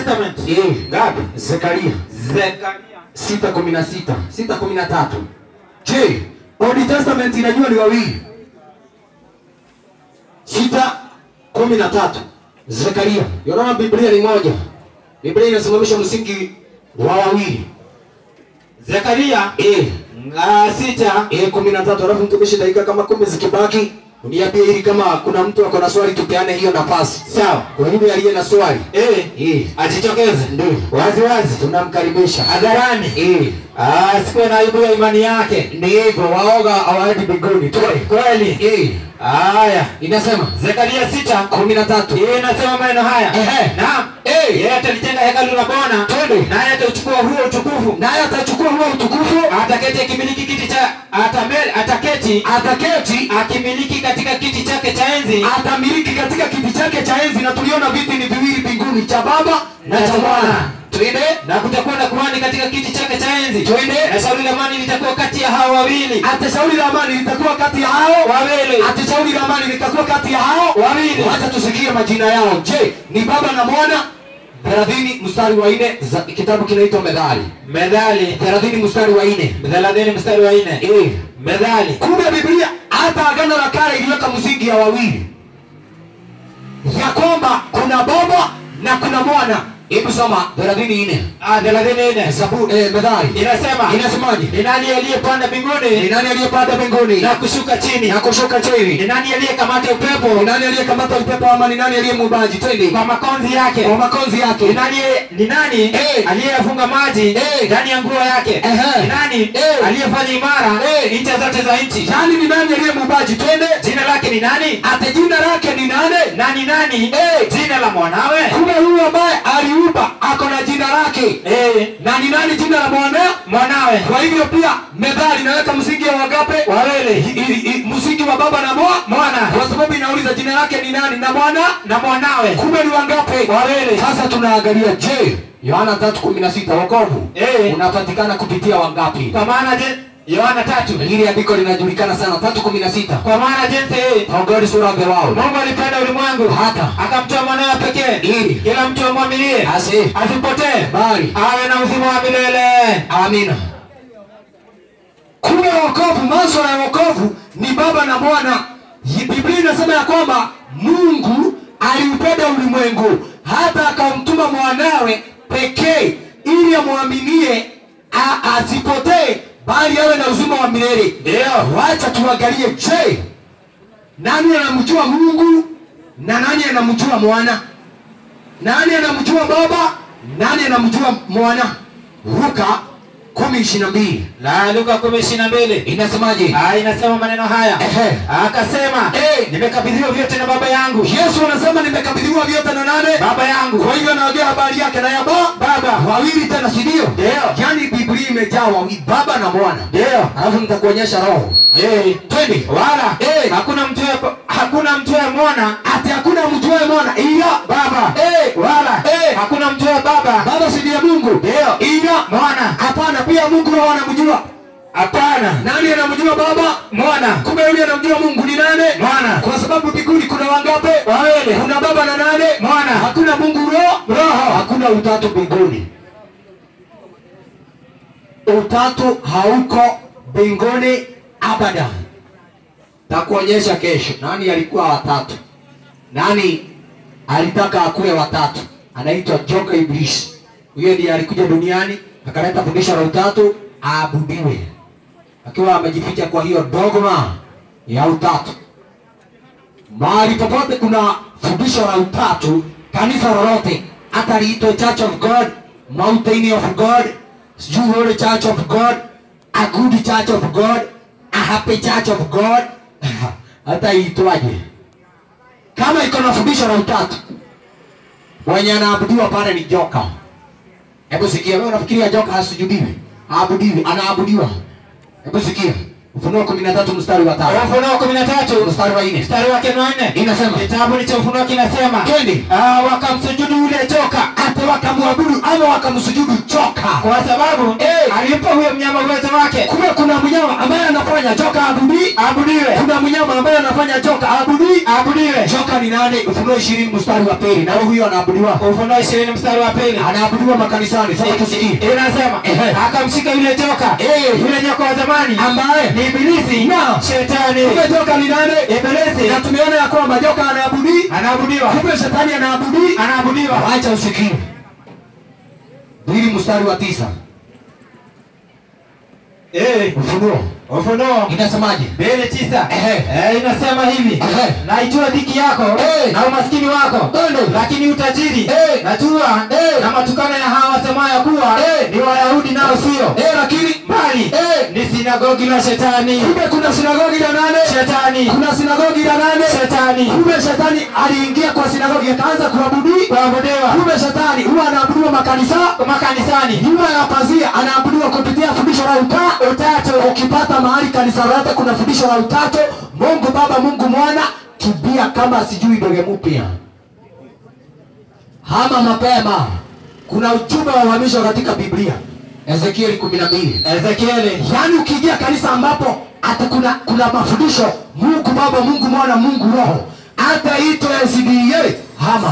Testament. Ngapi? Zekaria 6:16, 6:13. Je, Old Testament inajua ni wawili? 6:13. Zekaria. Yona Biblia ni moja. Biblia inasimamisha msingi wa wawili. Zekaria 6:13. Alafu mtumishi dakika kama 10 zikibaki uniambie ili kama kuna mtu ako na swali tupeane hiyo nafasi. Sawa. Kwa hivyo aliye na swali ajitokeze. Ndio. Wazi tunamkaribisha. Hadharani. Siku na aibu ya imani yake. Ndivyo waoga hawaendi mbinguni. Kweli. Haya, inasema Zekaria 6:13. inasema maneno haya. Naam. Yeye atalijenga hekalu la Bwana. Naye atachukua huo utukufu. Ataketi akimiliki kiti cha ataketi akimiliki katika kiti chake cha enzi. Atamiliki katika kiti chake cha enzi, na tuliona viti ni viwili mbinguni, cha Baba na cha Mwana. Twende. Na kutakuwa na kuhani katika kiti chake cha enzi. Twende. Na shauri la amani litakuwa kati ya hao wawili. Shauri la amani litakuwa kati ya hao wawili. Shauri la amani litakuwa kati ya hao wawili. Acha tusikie majina yao. Je, ni Baba na Mwana? 30 mstari wa 4, kitabu kinaitwa Methali. 30 mstari wa 4. Methali. Kumbe Biblia hata Agano la Kale iliweka msingi ya wawili. Ya kwamba kuna Baba na kuna Mwana. Hebu soma 34. 34. Methali. Inasemaje? Ni nani aliyepanda mbinguni? Na kushuka chini. Ni nani aliyekamata upepo? Ama ni nani aliyemuumbaji? Twende. Kwa makonzi yake. Ni nani aliyefunga maji ndani ya nguo yake? Ni nani aliyefanya imara ncha zote za nchi? Nani ni nani aliyemuumbaji? Twende. Jina lake ni nani? Jina lake ni nani? Nani? Jina la mwanawe. Kumbe huyu ambaye aliumba ako na jina lake. Na ni nani jina la mwanawe? Kwa hivyo pia Methali inaweka msingi wa wagape? Wawili. Msingi wa Baba na Mwana. Kwa sababu inauliza jina lake ni nani na mwanawe. Kumbe ni wangape? Wawili. Sasa tunaangalia, je, Yohana 3:16 wokovu unapatikana kupitia wangapi? Kwa maana Yohana 3. Hili andiko linajulikana sana, 3:16. Kwa maana jinsi God so loved the world. Mungu alipenda ulimwengu hata akamtoa mwanawe pekee ili kila mtu amwaminie asipotee bali awe na uzima wa milele. Amina. Kumbe wokovu, masuala ya wokovu ni Baba na Mwana. Biblia inasema ya kwamba Mungu aliupenda ulimwengu hata akamtuma mwanawe pekee ili amwaminie asipotee bali awe na uzima wa milele. Wacha tuangalie, je, nani anamjua Mungu na nani anamjua Mwana? Nani anamjua Baba? Nani anamjua Mwana? Luka 10:22. Luka 10:22 inasemaje? Inasema maneno haya. Akasema, nimekabidhiwa vyote na Baba yangu. Yesu anasema nimekabidhiwa vyote na nani? Baba yangu. Kwa hivyo anaongea habari yake na ya Baba. Wawili tena, si ndio? Yaani Biblia imejaa wawili, Baba na Mwana. Alafu nitakuonyesha roho. Twende. Wala hakuna mtu wa Mwana, hakuna mtu wa Mwana ila Baba. Wala hakuna mtu wa Baba. Baba si ndiye Mungu? Ila Mwana. Hapana, pia Mungu roho anamjua. Hapana. Nani anamjua Baba? Mwana. Kumbe yule anamjua Mungu ni nani? Mwana. Kwa sababu mbinguni kuna wangapi? Wawili. Kuna Baba na nani? Mwana. Hakuna Mungu roho. Hakuna utatu mbinguni. Utatu hauko mbinguni abada. Takuonyesha kesho nani alikuwa watatu. Nani alitaka akuwe watatu? Anaitwa joka Ibilisi. Huyo ndiye alikuja duniani akaleta fundisho la utatu aabudiwe, akiwa amejificha kwa hiyo dogma ya utatu. Mahali popote kuna fundisho la utatu, kanisa lolote, hata liitwe Church of God, Mountain of God, Holy Church of God, a Good Church of God, a Happy Church of God, hata iitwaje, kama iko na fundisho la utatu, mwenye anaabudiwa pale ni joka. Hebu sikia, wewe unafikiria joka hasujudiwi? Aabudiwi, anaabudiwa. Hebu sikia. Ufunuo 13 mstari wa 5. Ufunuo 13 mstari wa 4. Mstari wake wa 4. Inasema. Kitabu cha Ufunuo kinasema. Twende. Wakamsujudu yule joka, hata wakamwabudu ama wakamsujudu joka. Kwa sababu alimpa huyo mnyama uwezo wake. Kumbe kuna mnyama ambaye anafanya joka abudiwe. Kuna mnyama ambaye anafanya joka abudiwe. Joka ni nani? Ufunuo 20 mstari wa 2. Na huyo anaabudiwa. Ufunuo 20 mstari wa 2. Anaabudiwa makanisani. Sasa tusikie. Inasema akamshika yule joka. Yule nyoka wa zamani ambaye ni ibilisi na shetani. Kumbe joka ni nani? Ibilisi. Na tumeona ya kwamba joka anaabudiwa. Kumbe shetani anaabudiwa. Acha usikie. 2 mstari wa 9. Ufunuo inasemaje? 2:9. Inasema hivi. Naijua dhiki yako na umaskini wako, lakini utajiri najua na matukano ya hawa wasemayo kuwa ni Wayahudi nao sio, lakini bali ni sinagogi la shetani. Kumbe kuna sinagogi la nani? Shetani. Kuna sinagogi la nani? Shetani. Kumbe shetani aliingia kwa sinagogi akaanza kuabudiwa. Kumbe shetani huwa anaabudiwa makanisani. Nyuma ya pazia anaabudiwa kupitia fundisho la utatu. Ukipata mahali kanisa lote kuna fundisho la utatu, Mungu Baba, Mungu Mwana, kibia kama sijui doge mpya. Hama mapema. Kuna ujumbe wa uhamisho katika Biblia. Ezekieli 12. Yani ukiingia kanisa ambapo hata kuna mafundisho Mungu Baba, Mungu Mwana, Mungu Roho, hata ito SDA hama.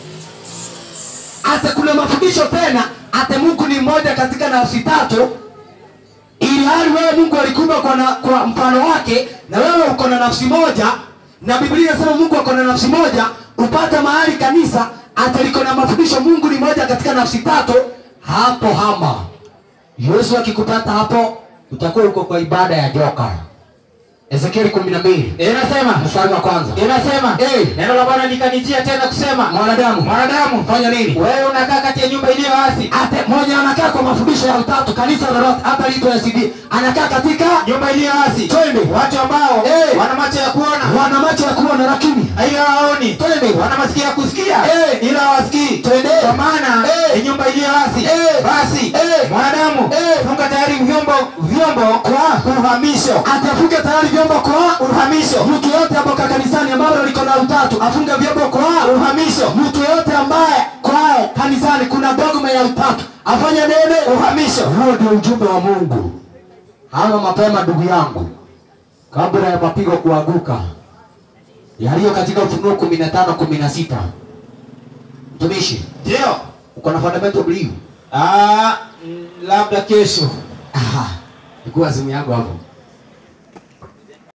Hata kuna mafundisho tena hata Mungu ni mmoja katika nafsi tatu. Ilhali wewe Mungu alikuumba kwa mfano wake na wewe uko na nafsi moja, na Biblia inasema Mungu uko na nafsi moja. Upata mahali kanisa hata liko na mafundisho Mungu ni moja katika nafsi tatu, hapo hama. Yesu akikupata hapo utakuwa uko kwa ibada ya joka. Ezekieli 12. Inasema mstari wa kwanza. Inasema neno la Bwana likanijia tena kusema, mwanadamu fanya nini? Wewe unakaa kati ya nyumba iliyoasi. Hata mmoja anakaa kwa mafundisho ya utatu, kanisa lolote hata lito ya CD anakaa katika nyumba iliyoasi. Twende. Watu ambao wana macho ya kuona lakini ila hawaoni. Twende. Wana masikio ya kusikia ila hawasikii. Twende. Kwa maana ni nyumba iliyoasi. Basi mwanadamu funga tayari vyombo kwa uhamisho. Atafunga tayari vyombo kwa uhamisho. Mtu yote hapo kanisani ambao liko na utatu afunge vyombo kwa uhamisho. Mtu yote ambaye kwao kanisani kuna dogma ya utatu afanye nini? Uhamisho. Huo ndio ujumbe wa Mungu. Hama mapema ndugu yangu, kabla ya mapigo kuanguka yaliyo katika Ufunuo 15:16. Mtumishi, ndio uko na fundamental belief? Labda kesho. Ikuwa simu yangu hapo.